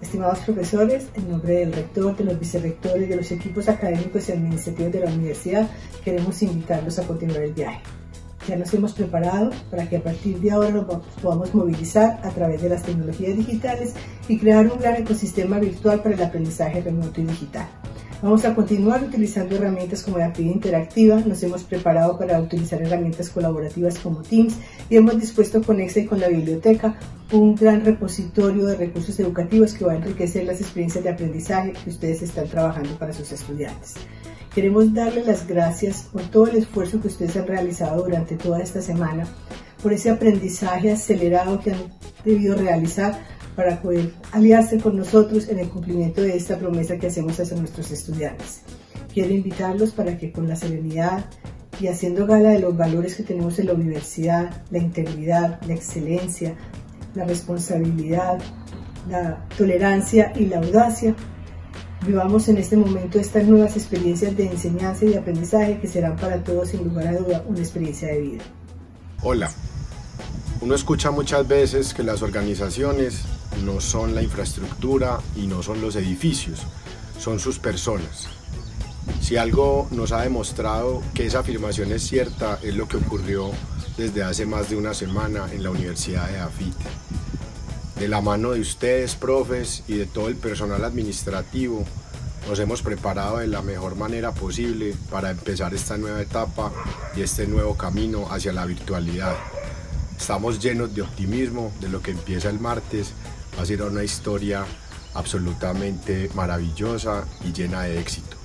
Estimados profesores, en nombre del rector, de los vicerrectores, de los equipos académicos y administrativos de la universidad, queremos invitarlos a continuar el viaje. Ya nos hemos preparado para que a partir de ahora nos podamos movilizar a través de las tecnologías digitales y crear un gran ecosistema virtual para el aprendizaje remoto y digital. Vamos a continuar utilizando herramientas como la actividad interactiva, nos hemos preparado para utilizar herramientas colaborativas como Teams y hemos dispuesto con Excel y con la biblioteca un gran repositorio de recursos educativos que va a enriquecer las experiencias de aprendizaje que ustedes están trabajando para sus estudiantes. Queremos darles las gracias por todo el esfuerzo que ustedes han realizado durante toda esta semana, por ese aprendizaje acelerado que han debido realizar para poder aliarse con nosotros en el cumplimiento de esta promesa que hacemos hacia nuestros estudiantes. Quiero invitarlos para que con la serenidad y haciendo gala de los valores que tenemos en la universidad, la integridad, la excelencia, la responsabilidad, la tolerancia y la audacia, vivamos en este momento estas nuevas experiencias de enseñanza y de aprendizaje que serán para todos, sin lugar a duda, una experiencia de vida. Hola, uno escucha muchas veces que las organizaciones no son la infraestructura y no son los edificios, son sus personas. Si algo nos ha demostrado que esa afirmación es cierta, es lo que ocurrió desde hace más de una semana en la Universidad de AFIT. De la mano de ustedes, profes, y de todo el personal administrativo, nos hemos preparado de la mejor manera posible para empezar esta nueva etapa y este nuevo camino hacia la virtualidad. Estamos llenos de optimismo de lo que empieza el martes. Va a ser una historia absolutamente maravillosa y llena de éxito.